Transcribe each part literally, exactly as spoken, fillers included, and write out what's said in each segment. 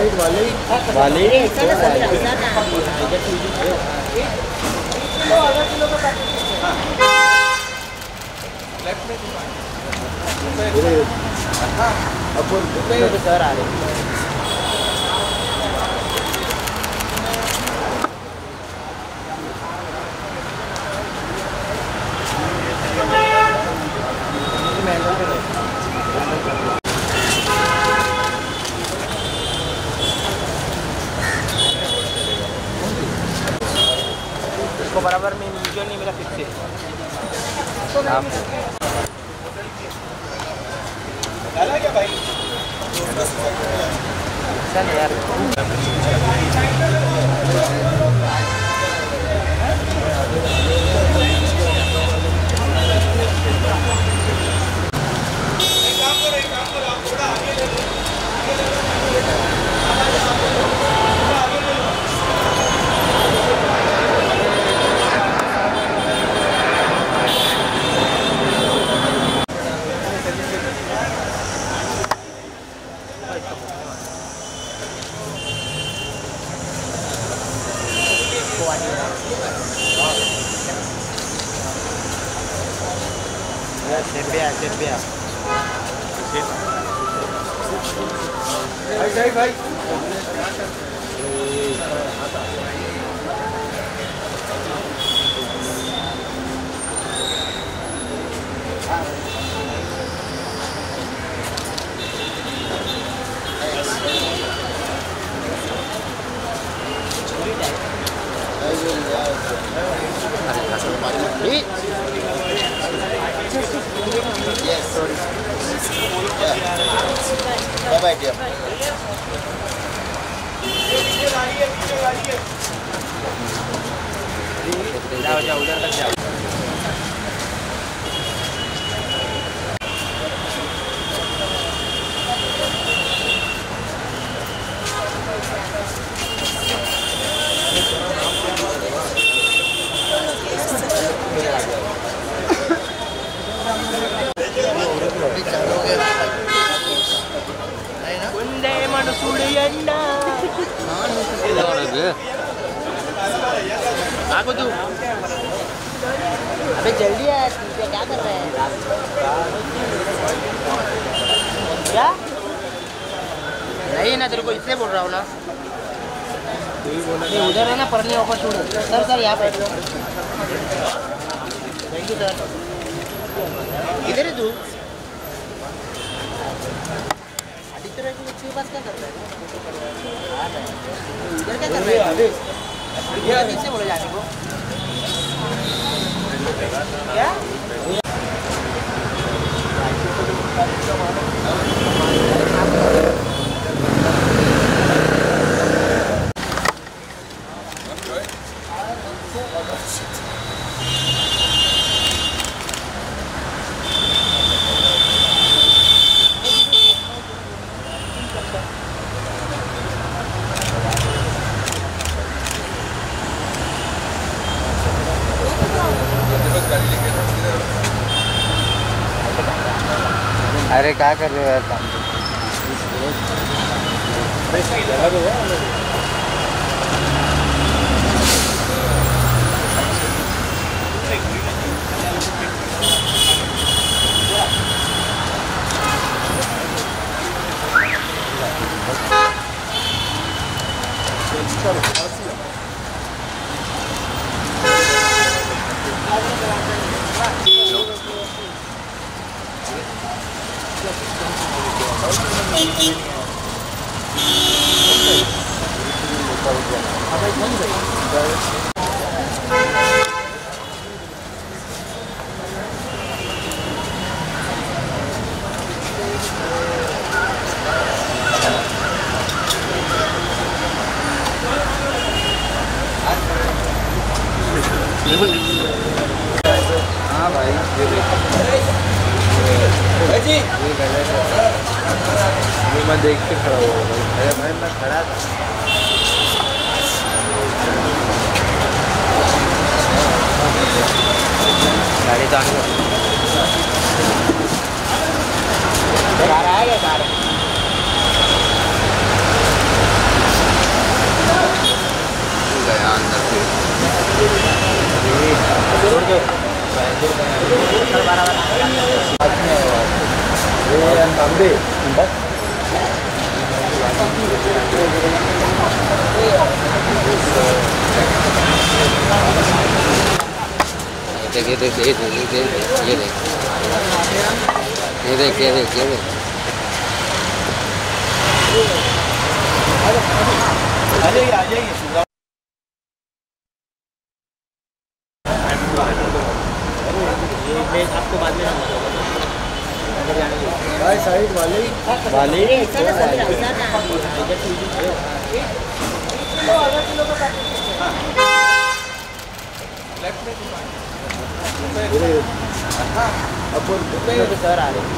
Side वाले वाले अब सर आ रहे इसको बराबर में म्यूचुअल नहीं मेरा फिक्स है आप डाला क्या भाई चल यार Serbia, Serbia. Hai, hai, hai. Yes, sorry. Yeah. Bye bye, dear. जाओ जाओ उधर तक जाओ. आगो तू अबे जल्दी आ क्या कर रहे हैं क्या नहीं ना तेरे को इसलिए बोल रहा हूँ ना ये उधर है ना परनी ऑफर छोड़ सर सर यहाँ पे थैंक यू सर किधर है तू आदित्य को उसके पास क्या कर रहा है इधर क्या कर रहा है ये आदित्य बोले जाने को क्या अरे क्या कर रहे हो यार काम हाँ भाई जी ये मैं देख के खड़ा हुआ अरे भाई मैं खड़ा था गाड़ी तो आने आ रहा है क्या दे बस। देख ये देख ये देख ये देख ये देख ये देख ये देख ये देख आ जाइए आ जाइए। ये आपको बाद में भाई साइड वाले वाले अब सर आ रहे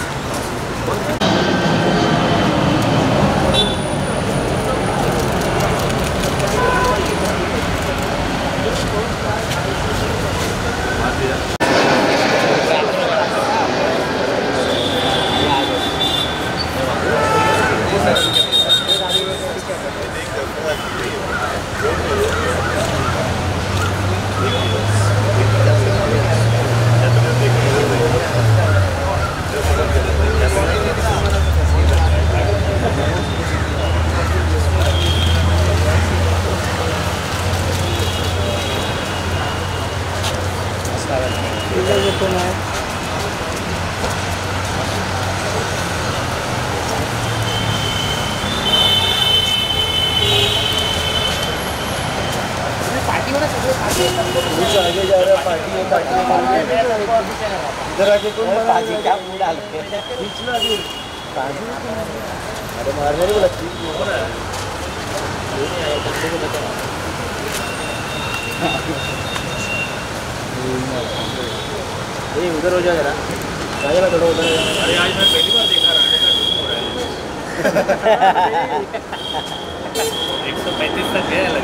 आगे जा रहा है पार्टी है पार्टी इधर आके कोई पार्टी क्या मुंह डाल के बीच में अभी पार्टी अरे मारने को लगती है ये उधर हो जाएगा राजा का थोड़ा उधर। अरे आज मैं पहली बार देखा राजा का हो रहा है एक सौ पैंतीस तक है।